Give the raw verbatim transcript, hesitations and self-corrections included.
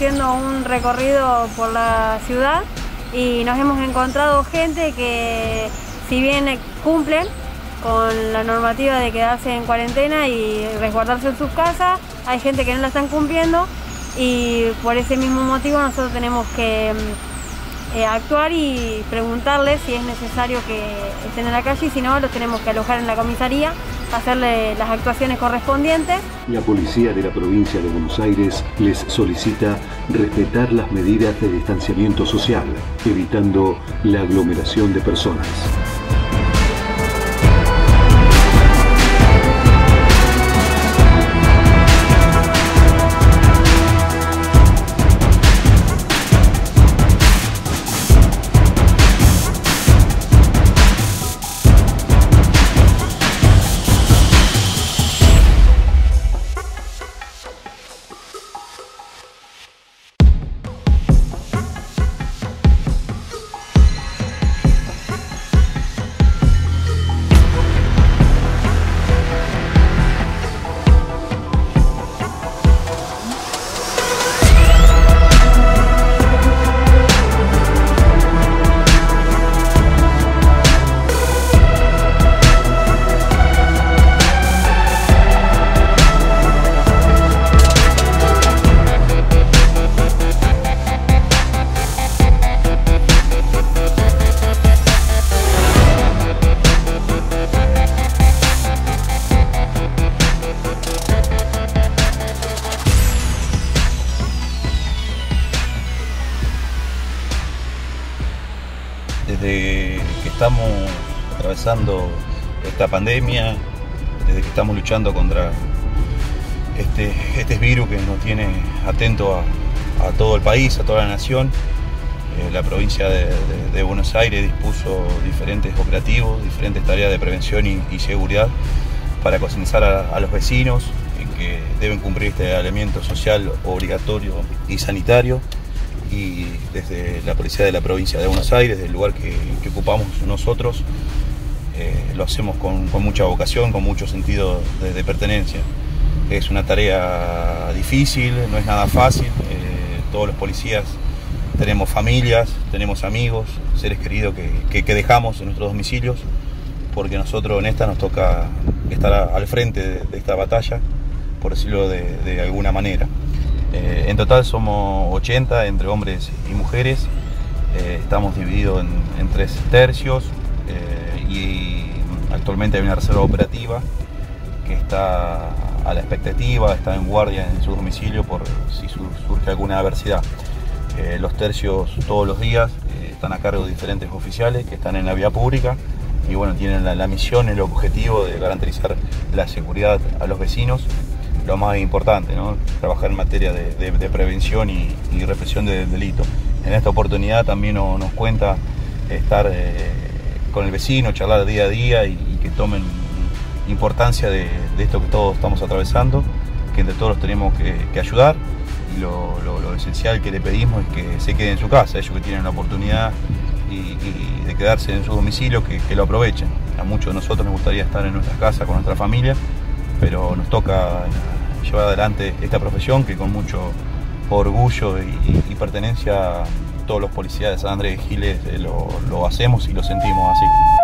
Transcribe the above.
haciendo un recorrido por la ciudad y nos hemos encontrado gente que, si bien cumplen con la normativa de quedarse en cuarentena y resguardarse en sus casas, hay gente que no la están cumpliendo y por ese mismo motivo nosotros tenemos que eh, actuar y preguntarles si es necesario que estén en la calle y si no, los tenemos que alojar en la comisaría, hacerle las actuaciones correspondientes. La policía de la provincia de Buenos Aires les solicita respetar las medidas de distanciamiento social, evitando la aglomeración de personas. Desde que estamos atravesando esta pandemia, desde que estamos luchando contra este, este virus que nos tiene atento a, a todo el país, a toda la nación, eh, la provincia de, de, de Buenos Aires dispuso diferentes operativos, diferentes tareas de prevención y, y seguridad para concientizar a, a los vecinos en que deben cumplir este aislamiento social obligatorio y sanitario. Y desde la policía de la provincia de Buenos Aires, del lugar que, que ocupamos nosotros, eh, lo hacemos con, con mucha vocación, con mucho sentido de, de pertenencia. Es una tarea difícil, no es nada fácil. Eh, todos los policías tenemos familias, tenemos amigos, seres queridos que, que, que dejamos en nuestros domicilios, porque nosotros en esta nos toca estar a, al frente de, de esta batalla, por decirlo de, de alguna manera. Eh, en total somos ochenta entre hombres y mujeres, eh, estamos divididos en, en tres tercios eh, y actualmente hay una reserva operativa que está a la expectativa, está en guardia en su domicilio por si su, surge alguna adversidad. Eh, los tercios todos los días eh, están a cargo de diferentes oficiales que están en la vía pública y bueno, tienen la, la misión, el objetivo de garantizar la seguridad a los vecinos. Lo más importante, ¿no? Trabajar en materia de, de, de prevención y, y represión del delito. En esta oportunidad también nos, nos cuenta estar eh, con el vecino, charlar día a día y, y que tomen importancia de, de esto que todos estamos atravesando, que entre todos los tenemos que, que ayudar y lo, lo, lo esencial que le pedimos es que se queden en su casa, ellos que tienen la oportunidad y, y de quedarse en su domicilio, que, que lo aprovechen. A muchos de nosotros nos gustaría estar en nuestras casas con nuestra familia, pero nos toca llevar adelante esta profesión que con mucho orgullo y, y, y pertenencia todos los policías de San Andrés de Giles eh, lo, lo hacemos y lo sentimos así.